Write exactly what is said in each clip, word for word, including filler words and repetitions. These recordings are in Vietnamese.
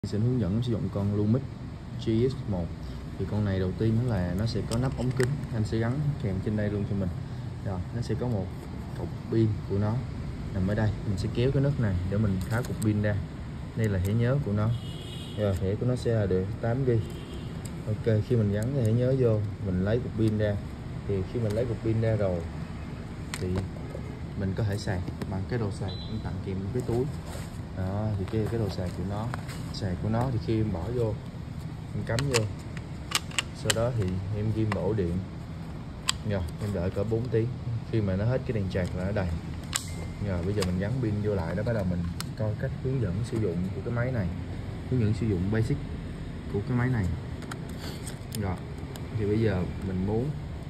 Sẽ hướng dẫn sử dụng con Lumix G X một. Thì con này đầu tiên nó là nó sẽ có nắp ống kính, anh sẽ gắn kèm trên đây luôn cho mình. Rồi nó sẽ có một cục pin của nó nằm ở đây, mình sẽ kéo cái nấc này để mình tháo cục pin ra. Đây là thẻ nhớ của nó. Rồi thẻ của nó sẽ là được tám gi-ga-bai. Ok, khi mình gắn cái thẻ nhớ vô, mình lấy cục pin ra. Thì khi mình lấy cục pin ra rồi thì mình có thể sạc bằng cái đồ sạc cũng tặng kèm cái túi. Đó, thì cái cái đồ sạc của nó sạc của nó thì khi em bỏ vô, em cắm vô, sau đó thì em ghim vào ổ điện. Rồi em đợi cỡ bốn tiếng, khi mà nó hết cái đèn sạc là nó đầy. Rồi bây giờ mình gắn pin vô lại, đó bắt đầu mình coi cách hướng dẫn sử dụng của cái máy này, hướng dẫn sử dụng basic của cái máy này. Rồi thì bây giờ mình muốn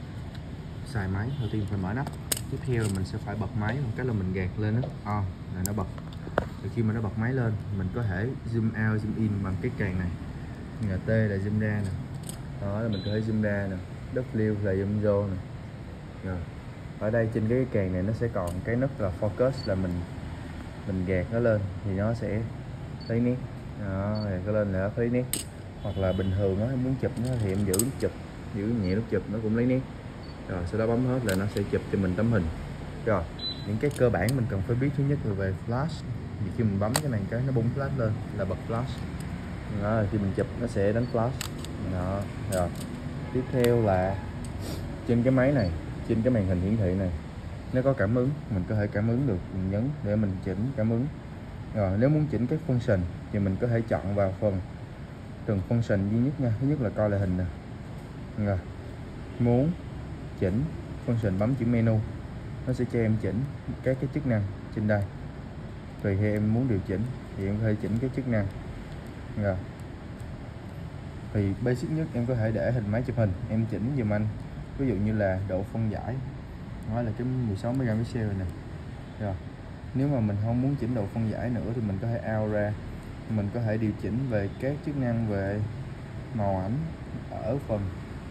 xài máy, đầu tiên phải mở nắp. Tiếp theo là mình sẽ phải bật máy bằng cách là mình gạt lên đó, on là nó bật. Thì khi mà nó bật máy lên, mình có thể zoom out, zoom in bằng cái càng này. N T là zoom ra nè, đó là mình có thể zoom ra nè, W là zoom vô nè. Rồi ở đây trên cái càng này nó sẽ còn cái nút là focus, là mình mình gạt nó lên thì nó sẽ lấy nét. Đó, gạt nó lên là nó lấy nét. Hoặc là bình thường nó muốn chụp nó thì em giữ nút chụp, giữ nhẹ nút chụp nó cũng lấy nét. Rồi sau đó bấm hết là nó sẽ chụp cho mình tấm hình. Rồi những cái cơ bản mình cần phải biết, thứ nhất là về flash. Thì khi mình bấm cái này cái nó bung flash lên là bật flash. Đó, khi mình chụp nó sẽ đánh flash. Đó. Rồi tiếp theo là trên cái máy này, trên cái màn hình hiển thị này nó có cảm ứng, mình có thể cảm ứng được, mình nhấn để mình chỉnh cảm ứng. Rồi nếu muốn chỉnh các function thì mình có thể chọn vào phần từng function duy nhất nha. Thứ nhất là coi lại hình nè. Rồi muốn chỉnh function bấm chữ menu, nó sẽ cho em chỉnh các cái chức năng trên đây. Tùy theo em muốn điều chỉnh thì em có thể chỉnh cái chức năng. Rồi thì basic nhất em có thể để hình máy chụp hình, em chỉnh giùm anh, ví dụ như là độ phân giải, nói là cái mười sáu megapixel này nè. Rồi nếu mà mình không muốn chỉnh độ phân giải nữa thì mình có thể out ra, mình có thể điều chỉnh về các chức năng về màu ảnh ở phần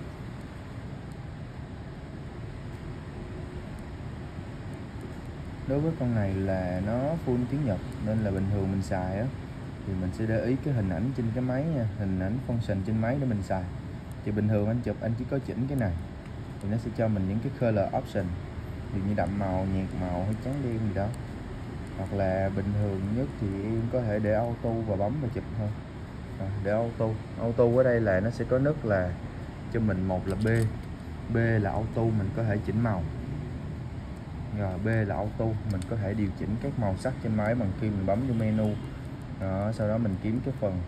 đối với con này là nó full tiếng Nhật nên là bình thường mình xài á thì mình sẽ để ý cái hình ảnh trên cái máy nha, hình ảnh function trên máy để mình xài. Thì bình thường anh chụp anh chỉ có chỉnh cái này thì nó sẽ cho mình những cái color option, ví dụ như đậm màu, nhạt màu hay trắng đen gì đó. Hoặc là bình thường nhất thì em có thể để auto và bấm và chụp thôi. À, để auto auto ở đây là nó sẽ có nút là cho mình, một là B B là auto, mình có thể chỉnh màu. Rồi B là auto, mình có thể điều chỉnh các màu sắc trên máy bằng khi mình bấm vô menu. Đó, sau đó mình kiếm cái phần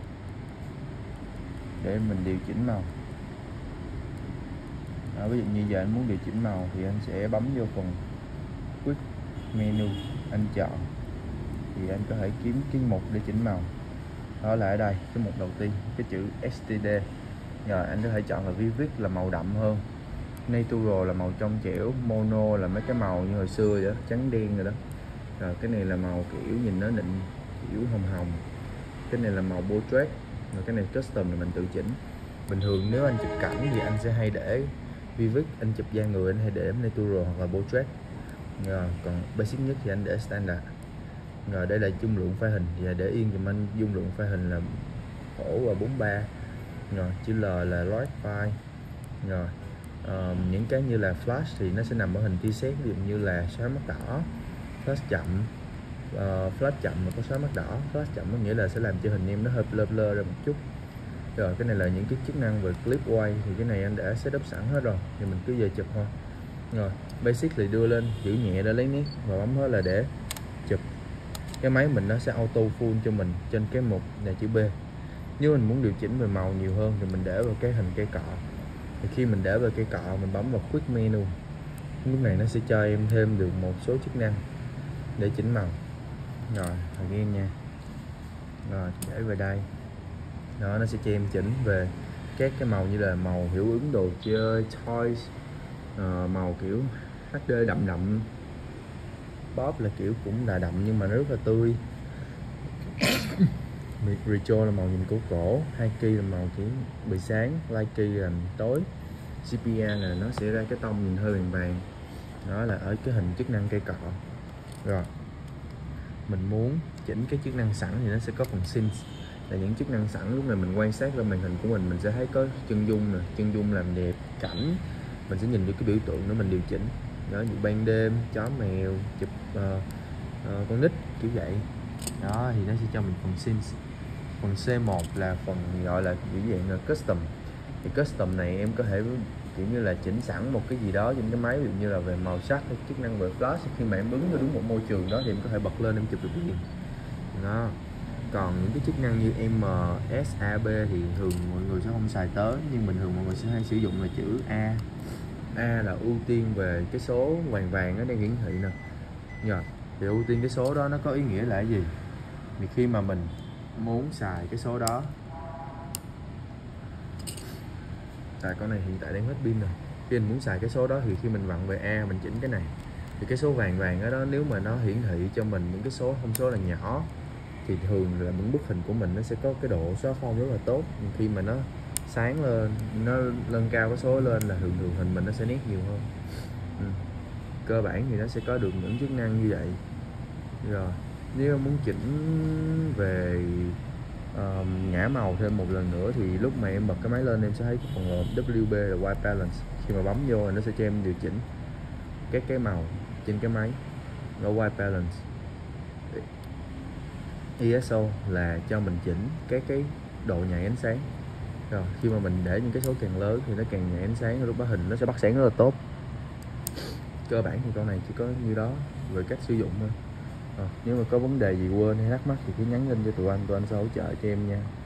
để mình điều chỉnh màu. Đó, ví dụ như giờ anh muốn điều chỉnh màu thì anh sẽ bấm vô phần quick menu, anh chọn thì anh có thể kiếm cái mục để chỉnh màu. Đó là ở đây cái mục đầu tiên, cái chữ ét tê đê. Rồi anh có thể chọn là Vivid là màu đậm hơn, Natural là màu trong trẻo, Mono là mấy cái màu như hồi xưa vậy đó, trắng đen rồi đó. Rồi cái này là màu kiểu nhìn nó nịnh, kiểu hồng hồng. Cái này là màu Portrait. Rồi cái này Custom là mình tự chỉnh. Bình thường nếu anh chụp cảnh thì anh sẽ hay để Vivid, anh chụp da người anh hay để Natural hoặc là Portrait. Rồi còn basic nhất thì anh để Standard. Rồi đây là dung lượng file hình, thì để yên dùm anh dung lượng file hình là phổ và bốn mươi ba. Rồi chữ L là large file. Rồi uh, những cái như là flash thì nó sẽ nằm ở hình tia sét, ví dụ như là xóa mắt đỏ, flash chậm. Uh, flash chậm mà có xóa mắt đỏ, flash chậm có nghĩa là sẽ làm cho hình em nó hơi blur blur ra một chút. Rồi cái này là những cái chức năng về clip quay, thì cái này anh đã setup sẵn hết rồi, thì mình cứ về chụp thôi. Rồi basic thì đưa lên giữ nhẹ để lấy nét và bấm hết là để chụp. Cái máy mình nó sẽ auto full cho mình trên cái mục này chữ B. Nếu mình muốn điều chỉnh về màu nhiều hơn thì mình để vào cái hình cây cọ. Thì khi mình để vào cây cọ, mình bấm vào quick menu, lúc này nó sẽ cho em thêm được một số chức năng để chỉnh màu. Rồi again nha. Rồi để về đây. Đó, nó sẽ cho em chỉnh về các cái màu như là màu hiệu ứng đồ chơi, toys, uh, màu kiểu hát đê đậm đậm, pop là kiểu cũng là đậm nhưng mà nó rất là tươi. Retro là màu nhìn cổ cổ, Haki là màu kiểu bị sáng, Likey là tối, xê pê a là nó sẽ ra cái tông nhìn hơi vàng vàng. Đó là ở cái hình chức năng cây cọ. Rồi mình muốn chỉnh cái chức năng sẵn thì nó sẽ có phần sync. là những chức năng sẵn. Lúc này mình quan sát lên màn hình của mình mình sẽ thấy có chân dung nè, chân dung làm đẹp, cảnh, mình sẽ nhìn được cái biểu tượng đó mình điều chỉnh đó, như ban đêm, chó mèo, chụp uh, uh, con nít kiểu vậy đó, thì nó sẽ cho mình phần scene. Phần C một là phần gọi là kiểu dạng là custom. Thì custom này em có thể kiểu như là chỉnh sẵn một cái gì đó trên cái máy, ví dụ như là về màu sắc hay chức năng về flash, khi mà em đứng ở đúng một môi trường đó thì em có thể bật lên em chụp được liền đó. Còn những cái chức năng như M, S, A, B thì thường mọi người sẽ không xài tới, nhưng bình thường mọi người sẽ hay sử dụng là chữ A. A là ưu tiên về cái số vàng vàng ở đây hiển thị nè. Rồi, thì ưu tiên cái số đó nó có ý nghĩa là cái gì? Thì khi mà mình muốn xài cái số đó, tại con này hiện tại đang hết pin rồi, khi mình muốn xài cái số đó thì khi mình vặn về A mình chỉnh cái này thì cái số vàng vàng ở đó nếu mà nó hiển thị cho mình những cái số thông số là nhỏ thì thường là những bức hình của mình nó sẽ có cái độ xóa phông rất là tốt. Khi mà nó sáng lên, nó nâng cao cái số lên là thường thường hình mình nó sẽ nét nhiều hơn. Ừ. Cơ bản thì nó sẽ có được những chức năng như vậy. Rồi nếu muốn chỉnh về uh, ngã màu thêm một lần nữa thì lúc mà em bật cái máy lên em sẽ thấy cái phần W B là White Balance. Khi mà bấm vô thì nó sẽ cho em điều chỉnh các cái màu trên cái máy là White Balance. i ét o là cho mình chỉnh cái cái độ nhạy ánh sáng. Rồi khi mà mình để những cái số càng lớn thì nó càng nhạy ánh sáng, lúc đó hình nó sẽ bắt sáng rất là tốt. Cơ bản thì con này chỉ có như đó về cách sử dụng thôi. À, nếu mà có vấn đề gì quên hay thắc mắc thì cứ nhắn tin cho tụi anh, tụi anh sẽ hỗ trợ cho em nha.